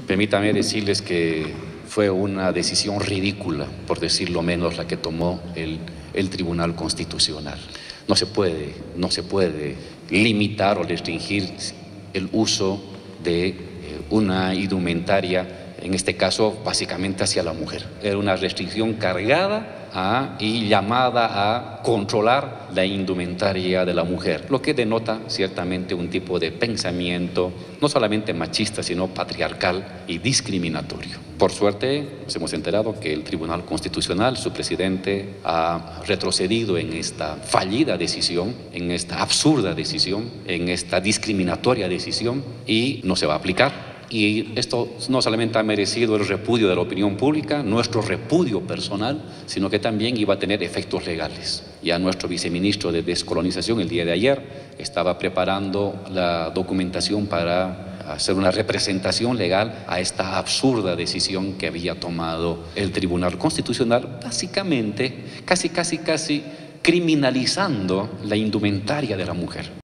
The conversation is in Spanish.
Permítame decirles que fue una decisión ridícula, por decirlo menos, la que tomó el Tribunal Constitucional. No se puede limitar o restringir el uso de una indumentaria, en este caso básicamente hacia la mujer. Era una restricción cargada y llamada a controlar la indumentaria de la mujer, lo que denota ciertamente un tipo de pensamiento no solamente machista, sino patriarcal y discriminatorio. Por suerte, nos hemos enterado que el Tribunal Constitucional, su presidente, ha retrocedido en esta fallida decisión, en esta absurda decisión, en esta discriminatoria decisión, y no se va a aplicar. Y esto no solamente ha merecido el repudio de la opinión pública, nuestro repudio personal, sino que también iba a tener efectos legales. Ya nuestro viceministro de Descolonización el día de ayer estaba preparando la documentación para hacer una representación legal a esta absurda decisión que había tomado el Tribunal Constitucional, básicamente casi criminalizando la indumentaria de la mujer.